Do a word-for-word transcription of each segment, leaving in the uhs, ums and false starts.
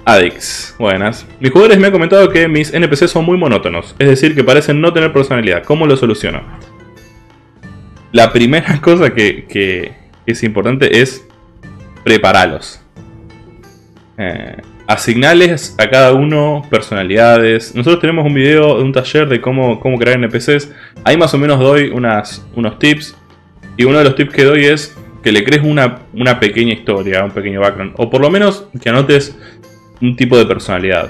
Adix, buenas. Mis jugadores me han comentado que mis N P C son muy monótonos, es decir, que parecen no tener personalidad. ¿Cómo lo soluciono? La primera cosa que, que es importante es prepararlos. Eh, asignarles a cada uno personalidades. Nosotros tenemos un video de un taller de cómo, cómo crear N P Cs. Ahí más o menos doy unas, unos tips. Y uno de los tips que doy es que le crees una, una pequeña historia, un pequeño background. O por lo menos que anotes un tipo de personalidad.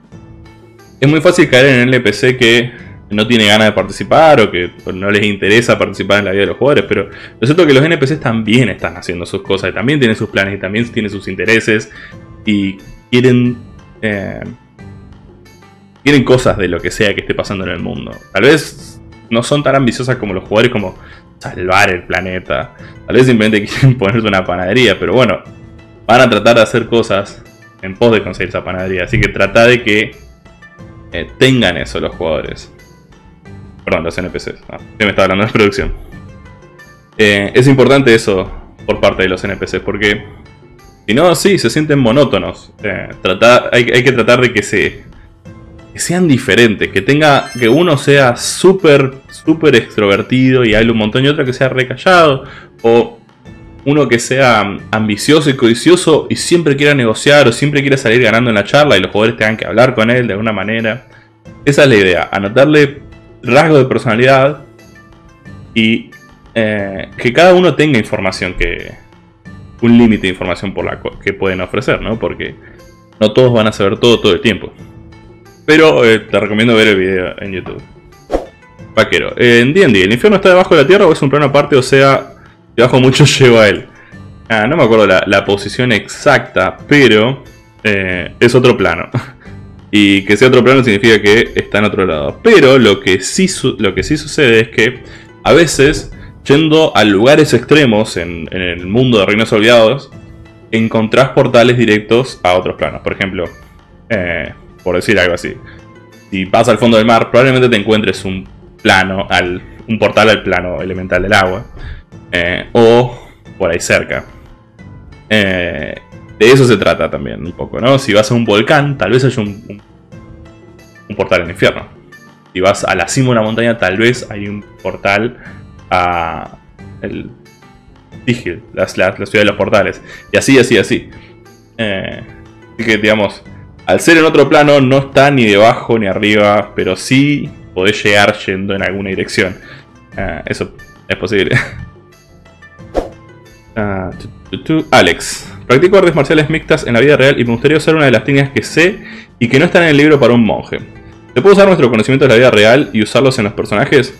Es muy fácil caer en el N P C que no tiene ganas de participar o que no les interesa participar en la vida de los jugadores. Pero lo cierto es que los N P Cs también están haciendo sus cosas. Y también tienen sus planes y también tienen sus intereses. Y quieren... Eh, quieren cosas de lo que sea que esté pasando en el mundo. Tal vez no son tan ambiciosas como los jugadores, como salvar el planeta. Tal vez simplemente quieren ponerse una panadería. Pero bueno, van a tratar de hacer cosas en pos de conseguir esa panadería. Así que trata de que eh, tengan eso los jugadores. Perdón, los N P Cs. Ah, yo me estaba hablando de producción. Eh, es importante eso por parte de los N P Cs. Porque si no, sí, se sienten monótonos. Eh, trata, hay, hay que tratar de que, se, que sean diferentes. Que tenga que uno sea súper, súper extrovertido y hable un montón. Y otro que sea recallado. O uno que sea ambicioso y codicioso y siempre quiera negociar o siempre quiera salir ganando en la charla y los jugadores tengan que hablar con él de alguna manera. Esa es la idea, anotarle rasgos de personalidad y eh, que cada uno tenga información, que un límite de información por la que pueden ofrecer, ¿no? Porque no todos van a saber todo todo el tiempo. Pero eh, te recomiendo ver el video en YouTube. Vaquero, eh, en D and D, ¿el infierno está debajo de la tierra o es un plano aparte? O sea, debajo mucho llevo a él. Ah, no me acuerdo la, la posición exacta, pero eh, es otro plano. Y que sea otro plano significa que está en otro lado. Pero lo que sí, lo que sí sucede es que a veces, yendo a lugares extremos en, en el mundo de Reinos Olvidados, encontrás portales directos a otros planos. Por ejemplo, eh, por decir algo así, si vas al fondo del mar, probablemente te encuentres un plano, al, un portal al plano elemental del agua. Eh, o por ahí cerca. Eh, de eso se trata también un poco, ¿no? Si vas a un volcán, tal vez haya un, un, un portal en el infierno. Si vas a la cima de una montaña, tal vez hay un portal a el Tigil, la, la, la ciudad de los portales. Y así, así, así. Eh, así que, digamos, al ser en otro plano, no está ni debajo ni arriba, pero sí podés llegar yendo en alguna dirección. Eh, eso es posible. Uh, tu, tu, tu. Alex, practico artes marciales mixtas en la vida real y me gustaría usar una de las técnicas que sé y que no están en el libro para un monje. ¿Se puede usar nuestro conocimiento de la vida real y usarlos en los personajes?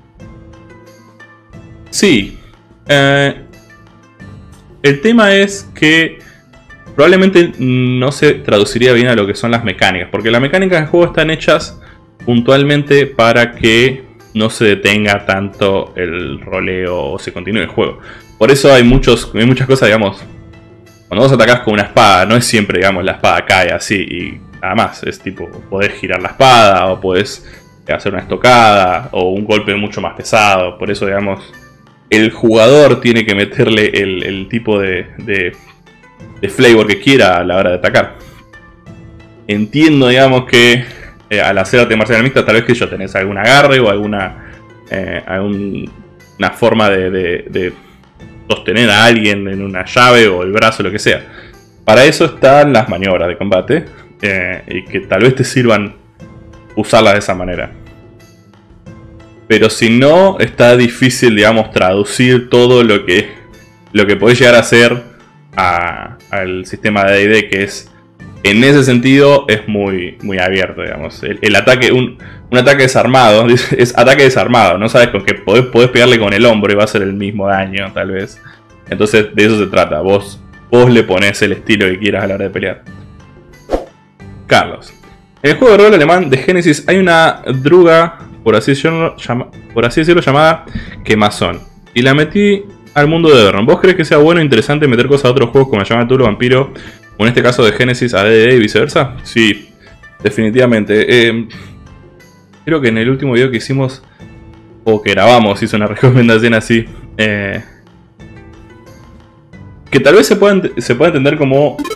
Sí. Uh, el tema es que probablemente no se traduciría bien a lo que son las mecánicas, porque las mecánicas del juego están hechas puntualmente para que no se detenga tanto el roleo o se continúe el juego. Por eso hay, muchos, hay muchas cosas, digamos, cuando vos atacás con una espada, no es siempre, digamos, la espada cae así y nada más. Es tipo, podés girar la espada o podés hacer una estocada o un golpe mucho más pesado. Por eso, digamos, el jugador tiene que meterle el, el tipo de, de, de flavor que quiera a la hora de atacar. Entiendo, digamos, que eh, al hacer arte marcial mixta, tal vez que yo tenés algún agarre o alguna eh, algún, una forma de... de, de sostener a alguien en una llave o el brazo, lo que sea. Para eso están las maniobras de combate eh, y que tal vez te sirvan usarlas de esa manera. Pero si no, está difícil, digamos, traducir todo lo que lo que podés llegar a hacer a, al sistema de D and D, que es, en ese sentido, es muy, muy abierto, digamos. El, el ataque, un, un ataque desarmado, es ataque desarmado, no sabes con qué podés, podés pegarle con el hombro y va a ser el mismo daño, tal vez. Entonces, de eso se trata, vos, vos le ponés el estilo que quieras a la hora de pelear. Carlos. En el juego de rol alemán de Génesis hay una druga, por así decirlo, llama, por así decirlo llamada Quemazón. Y la metí al mundo de Eberron. ¿Vos crees que sea bueno e interesante meter cosas a otros juegos como la llama Cthulhu Vampiro, o en este caso de Génesis a D and D y viceversa? Sí, definitivamente. Eh, creo que en el último video que hicimos, o que grabamos, hice una recomendación así. Eh, que tal vez se pueda, se pueda entender como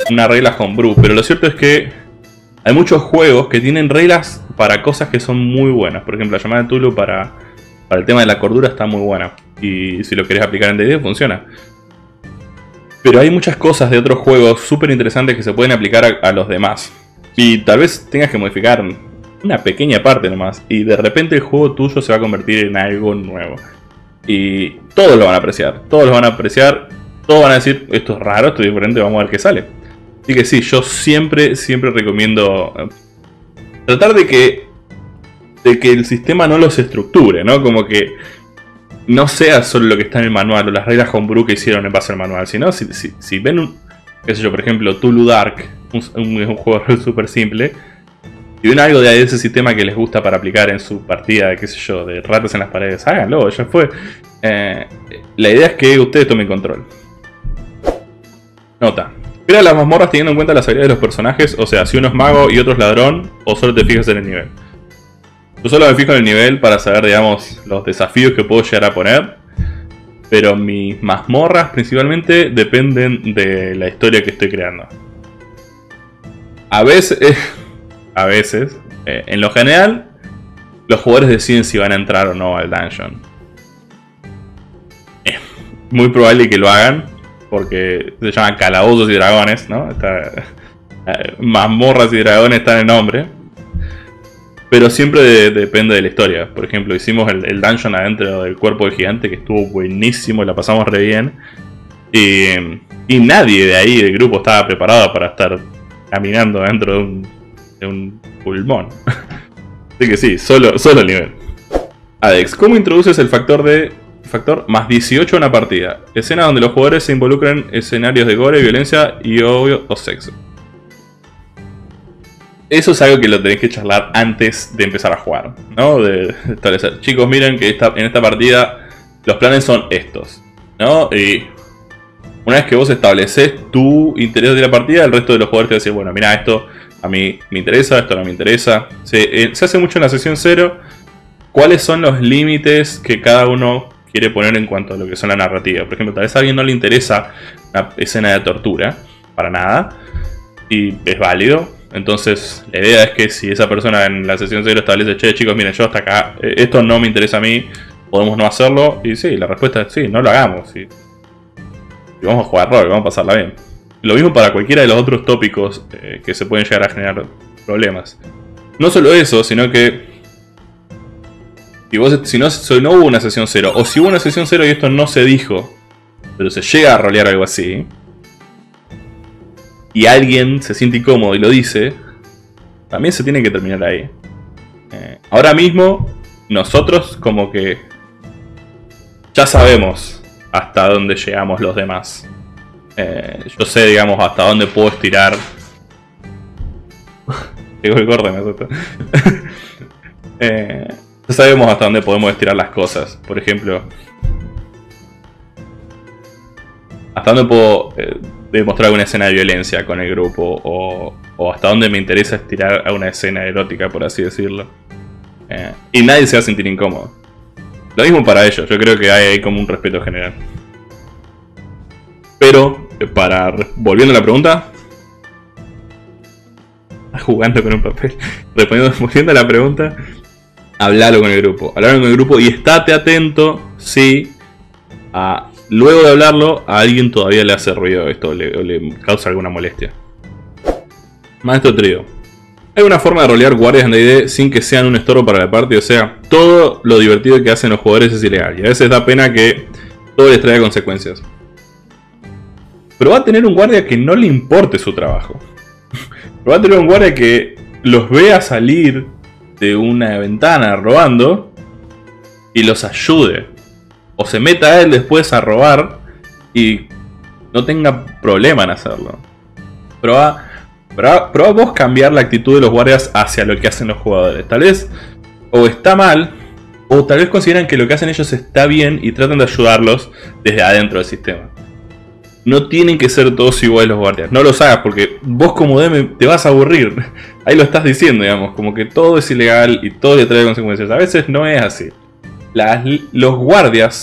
una regla homebrew, pero lo cierto es que hay muchos juegos que tienen reglas para cosas que son muy buenas. Por ejemplo, la llamada de Tulu para, para el tema de la cordura está muy buena. Y si lo querés aplicar en D and D, funciona. Pero hay muchas cosas de otros juegos súper interesantes que se pueden aplicar a, a los demás. Y tal vez tengas que modificar una pequeña parte nomás. Y de repente el juego tuyo se va a convertir en algo nuevo. Y todos lo van a apreciar. Todos lo van a apreciar. Todos van a decir, esto es raro, esto es diferente, vamos a ver qué sale. Así que sí, yo siempre, siempre recomiendo tratar de que, de que el sistema no los estructure, ¿no? Como que no sea solo lo que está en el manual o las reglas homebrew que hicieron en base al manual, sino si, si, si ven un, qué sé yo, por ejemplo, Tulu Dark, un, un, un juego súper simple, y ven algo de ese sistema que les gusta para aplicar en su partida, de qué sé yo, de ratas en las paredes, háganlo, ya fue. Eh, la idea es que ustedes tomen control. Nota. Crea las mazmorras teniendo en cuenta las habilidades de los personajes, o sea, si uno es mago y otro es ladrón, o solo te fijas en el nivel. Yo solo me fijo en el nivel para saber, digamos, los desafíos que puedo llegar a poner. Pero mis mazmorras principalmente dependen de la historia que estoy creando. A veces, eh, a veces, eh, en lo general, los jugadores deciden si van a entrar o no al dungeon. Es muy probable que lo hagan, porque se llaman calabozos y dragones, ¿no? Está, eh, mazmorras y dragones están en el nombre. Pero siempre de, depende de la historia. Por ejemplo, hicimos el, el dungeon adentro del cuerpo del gigante, que estuvo buenísimo, la pasamos re bien. Y, y nadie de ahí del grupo estaba preparado para estar caminando dentro de un, de un pulmón. Así que sí, solo, solo el nivel. Adex, ¿cómo introduces el factor de factor más dieciocho en una partida? Escena donde los jugadores se involucran en escenarios de gore, violencia y obvio o sexo. Eso es algo que lo tenéis que charlar antes de empezar a jugar, ¿no? De establecer, chicos, miren que esta, en esta partida los planes son estos, ¿no? Y una vez que vos estableces tu interés de la partida, el resto de los jugadores te va a decir, bueno, mira, esto a mí me interesa, esto no me interesa. Se, eh, se hace mucho en la sesión cero. ¿Cuáles son los límites que cada uno quiere poner en cuanto a lo que son la narrativa? Por ejemplo, tal vez a alguien no le interesa una escena de tortura, para nada, y es válido. Entonces, la idea es que si esa persona en la sesión cero establece, che, chicos, miren, yo hasta acá, esto no me interesa a mí, podemos no hacerlo. Y sí, la respuesta es sí, no lo hagamos. Y, y vamos a jugar rol, vamos a pasarla bien. Lo mismo para cualquiera de los otros tópicos eh, que se pueden llegar a generar problemas. No solo eso, sino que si, vos, si, no, si no hubo una sesión cero, o si hubo una sesión cero y esto no se dijo, pero se llega a rolear algo así, y alguien se siente incómodo y lo dice, también se tiene que terminar ahí. Eh, ahora mismo, nosotros como que ya sabemos hasta dónde llegamos los demás. Eh, yo sé, digamos, hasta dónde puedo estirar. Llegó el corte, me asusta. eh, ya sabemos hasta dónde podemos estirar las cosas. Por ejemplo, hasta dónde puedo eh, demostrar alguna escena de violencia con el grupo, o, o hasta dónde me interesa estirar a una escena erótica, por así decirlo. Eh, y nadie se va a sentir incómodo. Lo mismo para ellos, yo creo que hay ahí como un respeto general. Pero, para volviendo a la pregunta, jugando con un papel, respondiendo, volviendo a la pregunta, hablalo con el grupo, hablalo con el grupo y estate atento si a luego de hablarlo, a alguien todavía le hace ruido esto, o le, o le causa alguna molestia. Maestro Trío. Hay una forma de rolear guardias en D and D sin que sean un estorbo para la party, o sea, todo lo divertido que hacen los jugadores es ilegal. Y a veces da pena que todo les traiga consecuencias. Pero va a tener un guardia que no le importe su trabajo. Pero va a tener un guardia que los vea salir de una ventana robando y los ayude. O se meta a él después a robar y no tenga problema en hacerlo. Proba, proba, proba vos cambiar la actitud de los guardias hacia lo que hacen los jugadores. Tal vez o está mal, o tal vez consideran que lo que hacen ellos está bien y tratan de ayudarlos desde adentro del sistema. No tienen que ser todos iguales los guardias. No los hagas porque vos como D M te vas a aburrir. Ahí lo estás diciendo, digamos. Como que todo es ilegal y todo le trae consecuencias. A veces no es así. Las, los guardias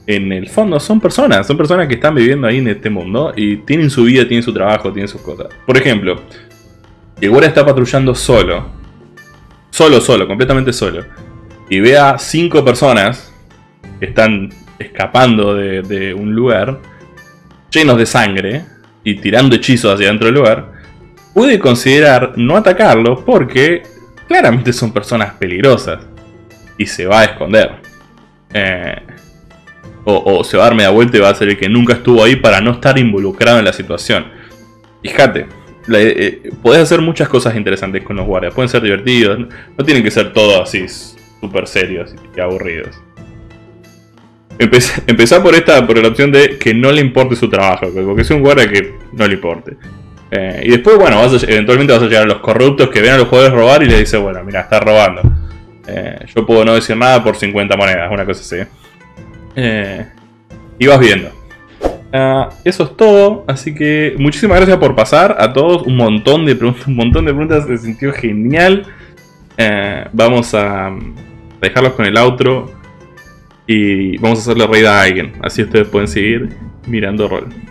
en el fondo son personas, son personas que están viviendo ahí en este mundo y tienen su vida, tienen su trabajo, tienen sus cosas. Por ejemplo, el guardia está patrullando solo, solo, solo, completamente solo, y ve a cinco personas que están escapando de, de un lugar llenos de sangre y tirando hechizos hacia dentro del lugar. Puede considerar no atacarlos porque claramente son personas peligrosas y se va a esconder. Eh, o, o se va a dar media vuelta y va a ser el que nunca estuvo ahí para no estar involucrado en la situación. Fíjate, la, eh, podés hacer muchas cosas interesantes con los guardias. Pueden ser divertidos, no, no tienen que ser todos así súper serios y aburridos. Empezá, empezá por esta, por la opción de que no le importe su trabajo, porque es un guardia que no le importe. Eh, y después, bueno, vas a, eventualmente vas a llegar a los corruptos que ven a los jugadores robar y le dicen, bueno, mira, está robando. Eh, yo puedo no decir nada por cincuenta monedas, una cosa así. Eh, y vas viendo. Uh, eso es todo, así que muchísimas gracias por pasar a todos. Un montón de preguntas, un montón de preguntas, se sintió genial. Eh, vamos a dejarlos con el outro y vamos a hacerle raid a alguien. Así ustedes pueden seguir mirando rol.